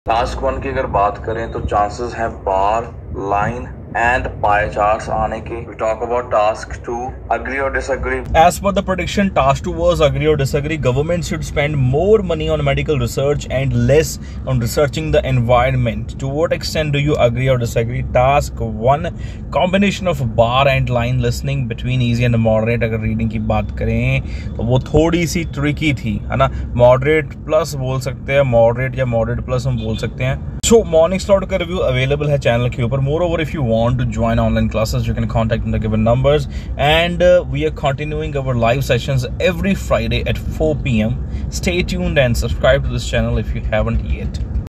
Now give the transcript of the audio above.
Task 1 की अगर बात करें तो चांसेस हैं bar, line and pie charts आने के. We talk about task 2, agree or disagree. As per the prediction, task 2 was agree or disagree. Government should spend more money on medical research and less on researching the environment. To what extent do you agree or disagree? Task 1, combination of bar and line listening between easy and moderate. अगर reading की बात करें तो वो थोड़ी सी tricky थी, है ना. Moderate plus बोल सकते हैं, moderate या moderate plus हम बोल सकते हैं. So morning slot का review available है channel के ऊपर. Moreover, if you want to join online classes, you can contact in the given numbers. And we are continuing our live sessions every Friday at 4 p.m. Stay tuned and subscribe to this channel if you haven't yet.